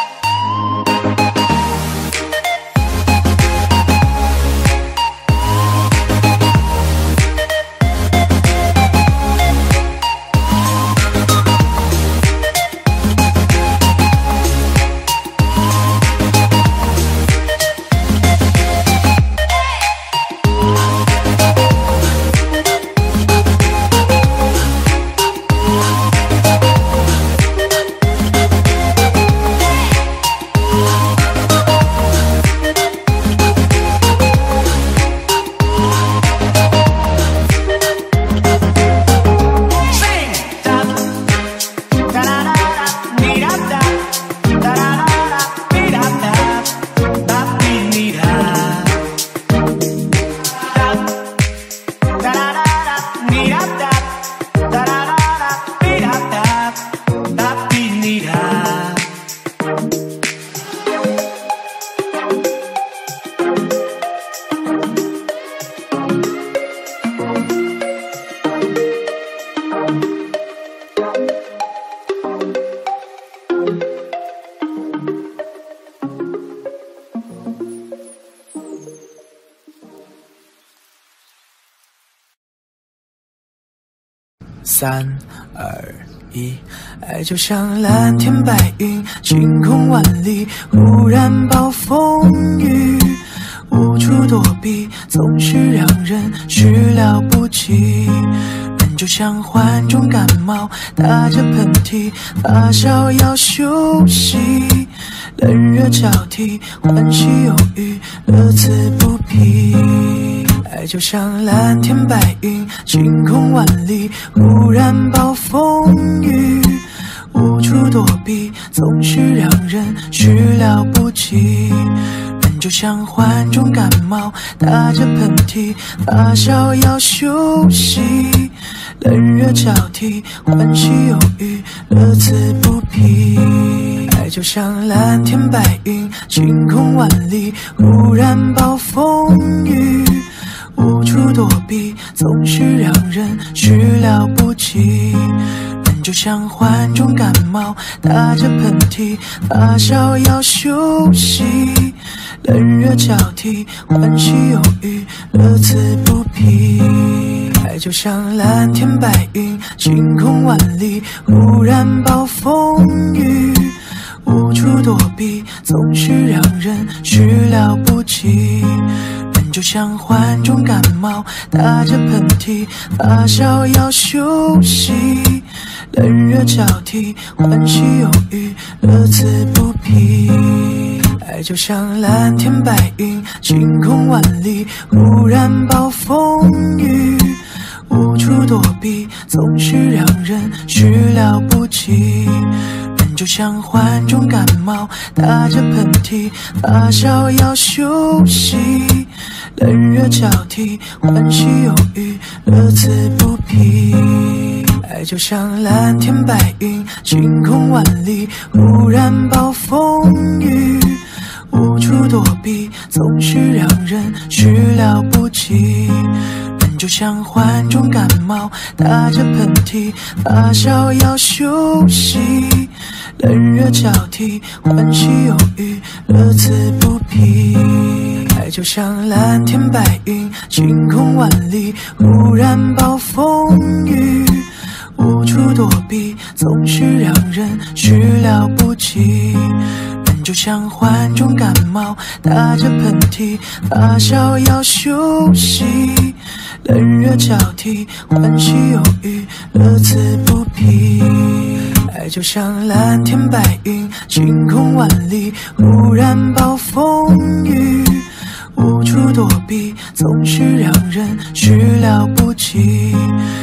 F: 三二一，爱就像蓝天白云，晴空万里，忽然暴风雨，无处躲避，总是让人始料不及。人就像患重感冒，打着喷嚏，发烧要休息，冷热交替，欢喜忧郁，乐此不疲。爱就像蓝天白云，晴空万里，忽然暴风雨，无处躲避，总是让人始料不及。人就像患重感冒，打着喷嚏，发烧要休息，冷热交替，欢喜忧郁，乐此不疲。爱就像蓝天白云，晴空万里，忽然暴风雨，无处躲避，总是让人始料不及。人就像患重感冒，打着喷嚏，发烧要休息，冷热交替，欢喜忧郁，乐此不疲。爱就像蓝天白云，晴空万里，忽然暴风雨，无处躲避，总是让人始料不及。人就像患重感冒，打着喷嚏，发烧要休息，冷热交替，欢喜忧郁，乐此不疲。爱就像蓝天白云，晴空万里，忽然暴风雨，无处躲避，总是让人始料不及。人就像患重感冒，打着喷嚏，发烧要休息，冷热交替，欢喜忧郁，乐此不疲。爱就像蓝天白云，晴空万里，忽然暴风雨，无处躲避，总是让人始料不及。人就像患重感冒，打着喷嚏，发烧要休息，冷热交替，欢喜忧郁，乐此不疲。爱就像蓝天白云，晴空万里，忽然暴风雨，无处躲避，总是让人始料不及。人就像患重感冒，打着喷嚏，发烧要休息，冷热交替，欢喜忧郁，乐此不疲。爱就像蓝天白云，晴空万里，忽然暴风雨，无处躲避，总是让人始料不及。人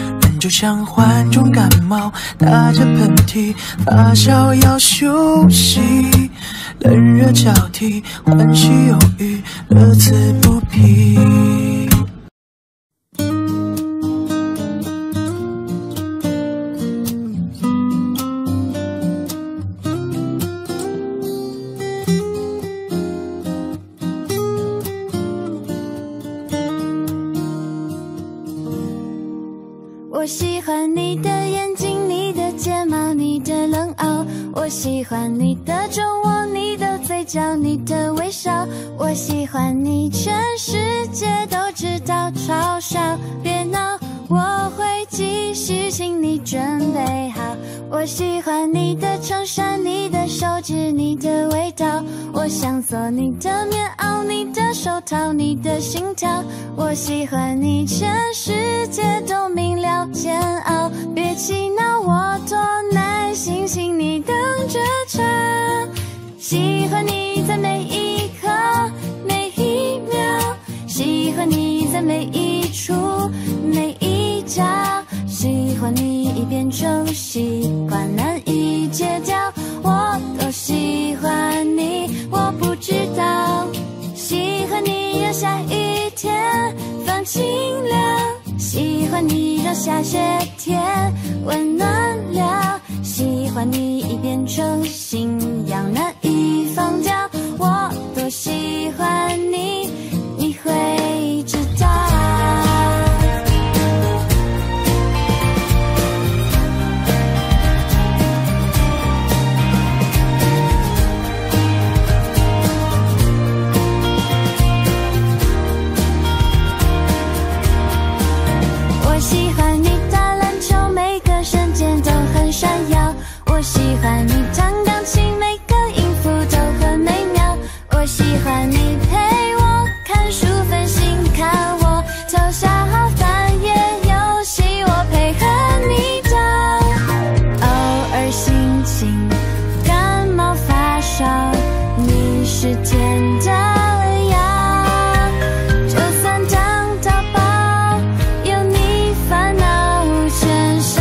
F: 就像患重感冒，打着喷嚏，发烧要休息，冷热交替，欢喜忧郁，乐此不疲。
C: 我喜欢你的眼睛，你的睫毛，你的冷傲。我喜欢你的酒窝，你的嘴角，你的微笑。我喜欢你，全世界都知道，嘲笑别闹，我会继续，请你准备好。我喜欢你的衬衫，你的手指，你的味道。我想做你的棉袄，你的手套，你的心跳。我喜欢你，全世界都明了，煎熬别气恼，我多耐心，请你等着瞧。喜欢你在每一刻每一秒，喜欢你在每一处每一角，喜欢你已变成习惯，难以戒掉。我多喜欢你，我不知道。喜欢你让下雨天放晴了，喜欢你让下雪天温暖了，喜欢你已变成信仰，难以放掉。我多喜欢你，你会知道。我喜欢你打篮球，每个瞬间都很闪耀。我喜欢你弹钢琴，每个音符都很美妙。我喜欢你陪我看书分心，看我偷笑翻页游戏，我配合你到。偶尔心情感冒发烧，你是甜的药，就算当到宝，有你烦恼全少。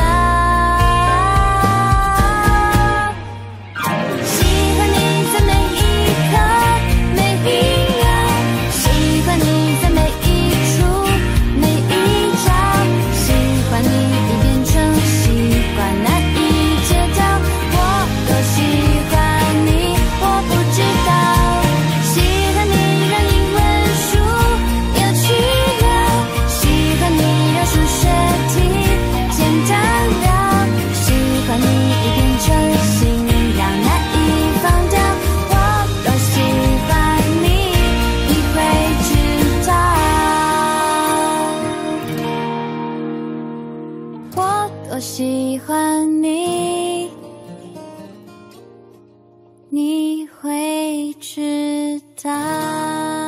C: 喜欢你在每一刻每一秒，喜欢你在每一处每一角，喜欢你已变成习惯，难以戒掉。我多喜欢你，我不知道。喜欢你让英文书有趣了，喜欢你让数学题简单了，喜欢你已变成信仰，难以放掉。我多喜欢你，你会知道。我多喜欢你，你会知道。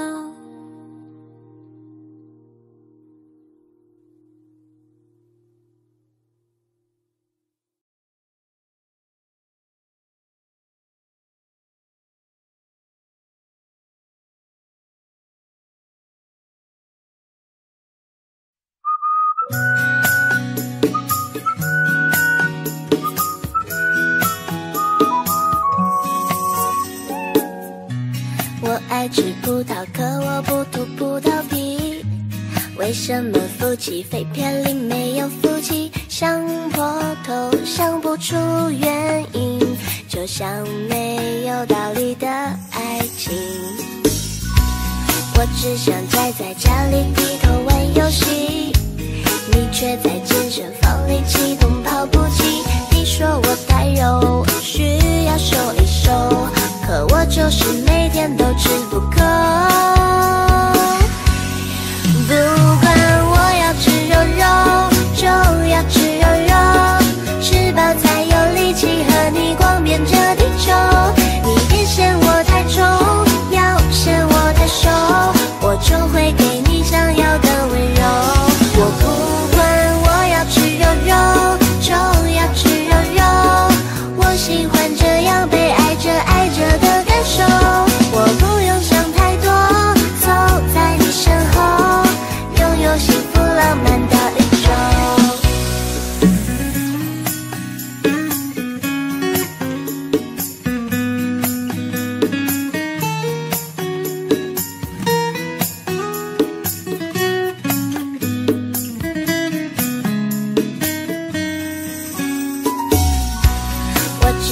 I: 我爱吃葡萄，可我不吐葡萄皮。为什么夫妻肺片里没有福气？想破头想不出原因，就像没有道理的爱情。我只想宅在家里低头玩游戏，你却在健身房里启动跑步机。你说我太肉，需要瘦一瘦，可我就是每天都吃不够。不管我要吃肉肉，就要吃肉肉，吃饱才有力气和你逛遍这地球。你别嫌我太重，要嫌我太瘦，我就会给你想要的温柔。我不管我要吃肉肉，就要吃肉肉，我喜欢这样被爱着爱着的感受。我不用想太多，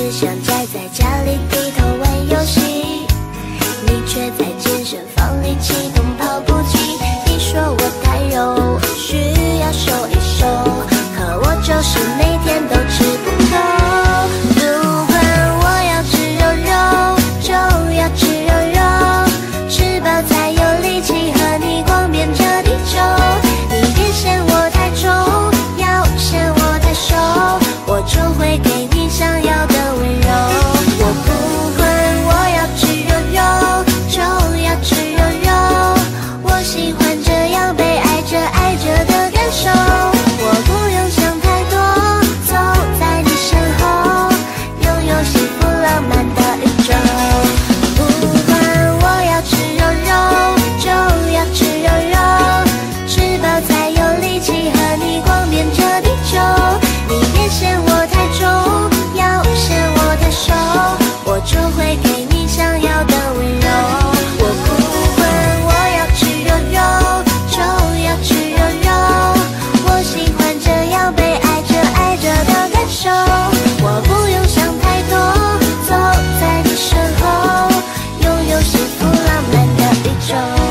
I: 只想宅在家里低头玩游戏，你却在健身房里启动跑步机。你说我太肉，需要瘦一瘦，可我就是每天都吃不够。不管我要吃肉肉，就要吃肉肉，吃饱才有力气和你逛遍这地球。你别嫌我太重，要嫌我太瘦，我就会给你想要的温柔。我不管我要吃肉肉，就要吃肉肉，我喜欢这样被爱着爱着的感受。我不用想太多，走在你身后，拥有幸福浪漫的宇宙。不管我要吃肉肉，就要吃肉肉，吃饱才有力气和你逛遍这地球。你别嫌我太重，要嫌我太瘦，我就会给你想要的温柔。我不管我要吃肉肉，就要吃肉肉，我喜欢这样被爱着爱着的感受。我不用想太多，走在你身后，拥有幸福浪漫的宇宙。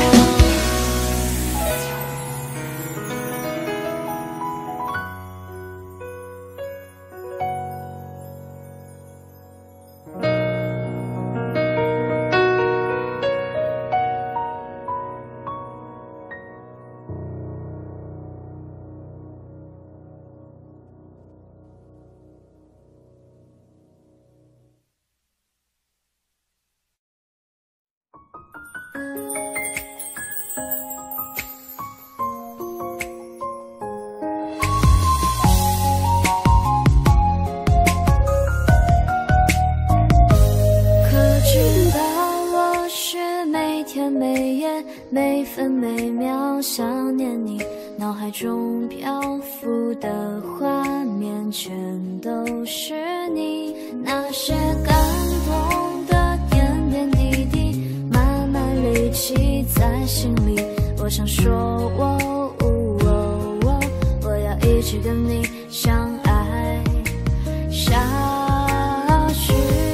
C: 可知道我是每天每夜每分每秒想念你，脑海中漂浮的画面全都是你，那些感动的点点滴滴慢慢累积在心里。我想说我我我我要一直跟你相爱下去。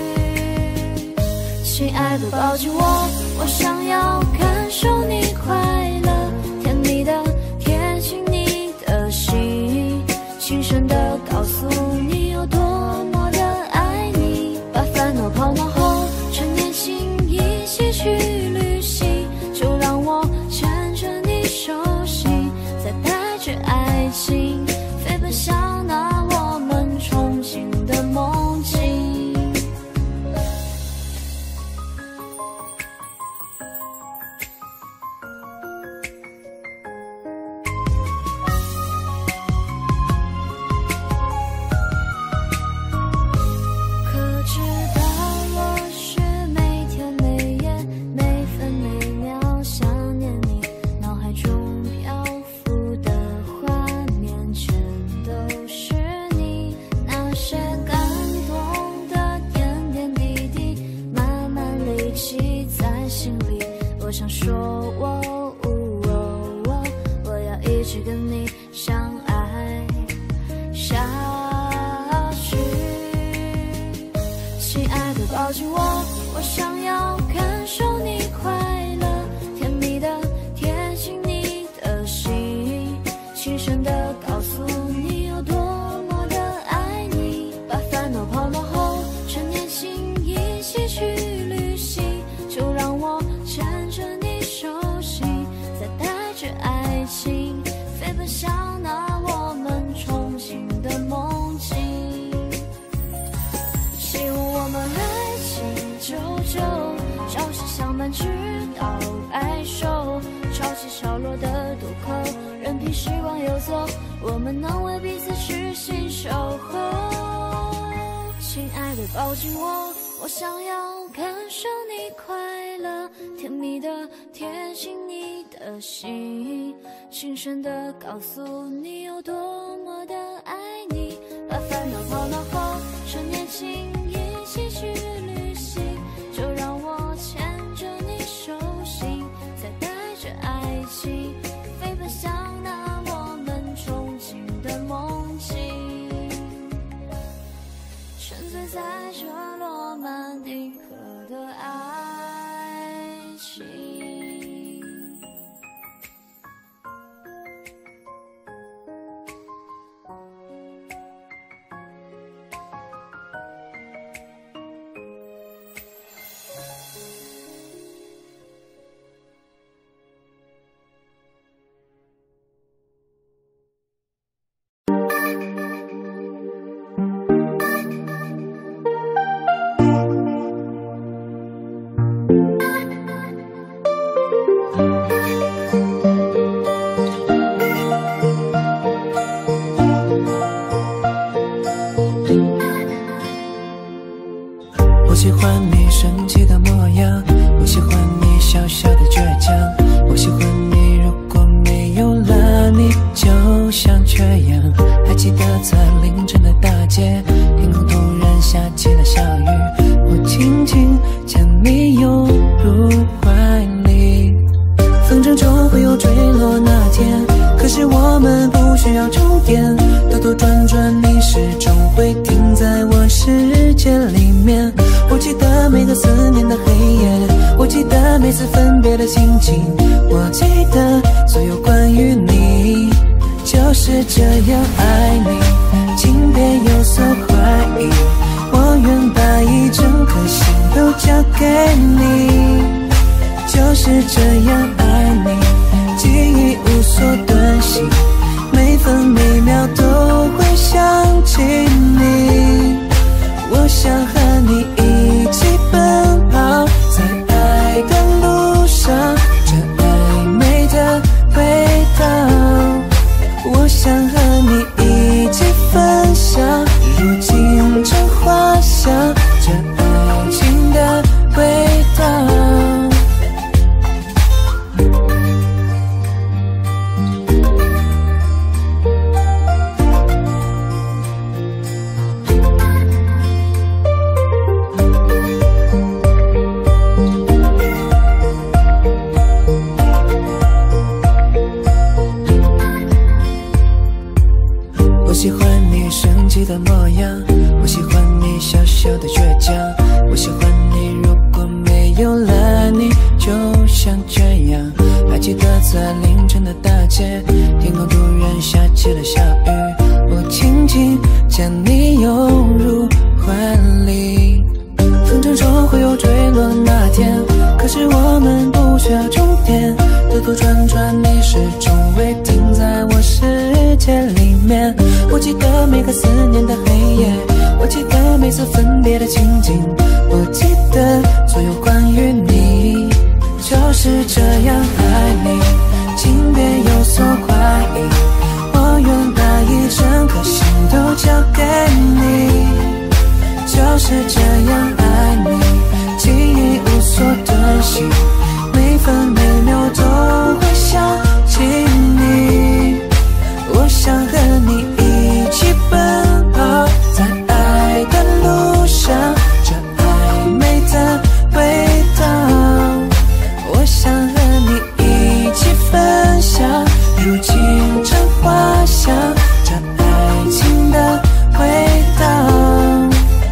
C: 亲爱的抱紧我，我想要感受你快乐，甜蜜的贴近你的心，轻声的告诉你有多么的爱你，把烦恼抛脑后，趁年轻一起去旅行，就让我牵着你手心，再带着爱情飞奔向那我们憧憬的梦境。可知道我是每天每夜每分每秒想念你，脑海中漂浮的画面全都是你，那些感动的点点滴滴慢慢累积在心里。我想说我我我我要一直跟你相爱下去。亲爱的抱紧我，我想要感受你快乐，甜蜜的贴近你的心，轻声的告诉你有多么的爱你，把烦恼抛脑后，趁年轻一起去旅行，就让我牵着你手心，再带着爱情飞奔向那我们憧憬的梦境。希望我们爱情久久，朝夕相伴直到白首，潮起潮落的渡口，任凭时光游走，我们能为彼此痴心守候。亲爱的抱紧我，我想要感受你快乐，甜蜜的贴近你的心，轻声的告诉你有多么的爱你，把烦恼抛脑后，趁年轻一起去旅行，就让我牵着你手心，再带着爱情飞奔向那我们憧憬的梦境，沉醉在这
A: 欢你生气的模样，我喜欢你小小的倔强，我喜欢你如果没有了你就像缺氧。还记得在凌晨的大街，天空突然下起了小雨，我轻轻将你拥入怀里。风筝终会有坠落那天，可是我们不需要终点，兜兜转转你始终会停在我世界里面。我记得每个思念的黑夜，我记得每次分别的心情，我记得所有关于你，就是这样爱你，请别有所怀疑，我愿把一整颗心都交给你，就是这样爱你，记忆无所遁形，每分每秒都会想起你，我想和你一起奔跑在爱的路上，这暧昧的味道，我想和你一起分享，如今这花香，这爱情的味道。我喜欢你生气的模样，我喜欢你小小的倔强，我喜欢你如果没有了你就像缺氧。还记得在凌晨的大街，天空突然下起了小雨，我轻轻将你拥入怀里。风筝终会有坠落那天，可是我们不需要终点，兜兜转转你始终会停在我世界里面。我记得每个思念的黑夜，我记得每次分别的情景，我记得所有关于你，就是这样爱你，请别有所怀疑，我愿把一整颗心都交给你，就是这样爱你，记忆无所遁形，每分每秒都会想起你，我想和你一起奔跑在爱的路上，这暧昧的味道，我想和你一起分享，如今这花香，这爱情的味道。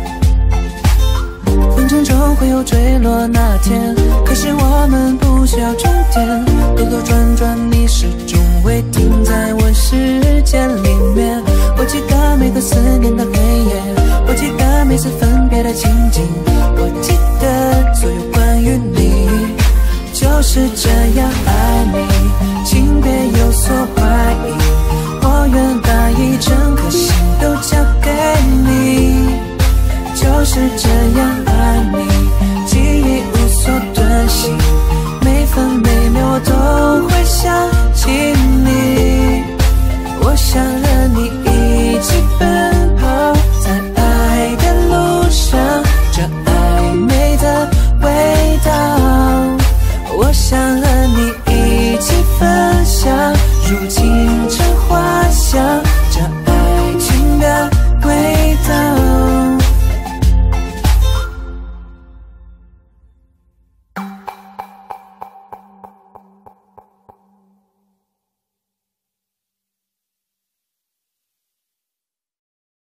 A: 风筝终会有坠落那天，可是我们不需要终点，兜兜转转你始终会停在我世界里面。我记得每个思念的黑夜，我记得每次分别的情景，我记得所有关于你，就是这样爱你，请别有所怀疑，我愿把一整颗心都交给你，就是这样爱你，记忆无所遁形，每分每秒都会想起你，我想和你一起奔跑在爱的路上，这暧昧的味道，我想和你一起分享，如今